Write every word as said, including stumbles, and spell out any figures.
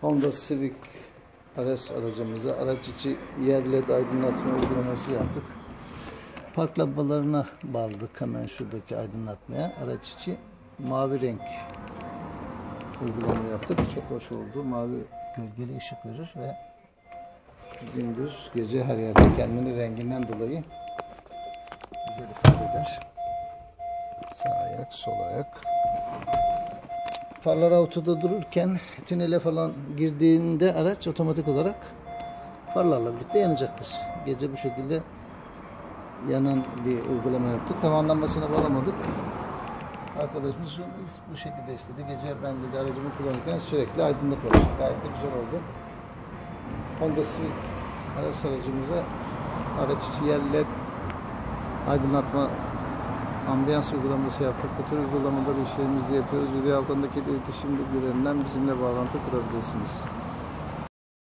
Honda Civic R S aracımıza araç içi yer led aydınlatma uygulaması yaptık. Park lambalarına bağladık hemen şuradaki aydınlatmaya. Araç içi mavi renk uygulama yaptık. Çok hoş oldu. Mavi gölgeli ışık verir ve gündüz gece her yerde kendini renginden dolayı güzel ifade eder. Sağ ayak, sol ayak. Farlar autoda dururken tünele falan girdiğinde araç otomatik olarak farlarla birlikte yanacaktır. Gece bu şekilde yanan bir uygulama yaptık. Tavan lambasına bağlamadık. Arkadaşımız bu şekilde istedi. Gece ben de aracımı kullanırken sürekli aydınlık olsun. Gayet de güzel oldu. Honda Civic araç aracımıza araç içi yer led aydınlatma ambiyans uygulaması yaptık. Bu tür uygulamaları işlerimizde yapıyoruz. Video altındaki iletişim bilgilerinden bizimle bağlantı kurabilirsiniz.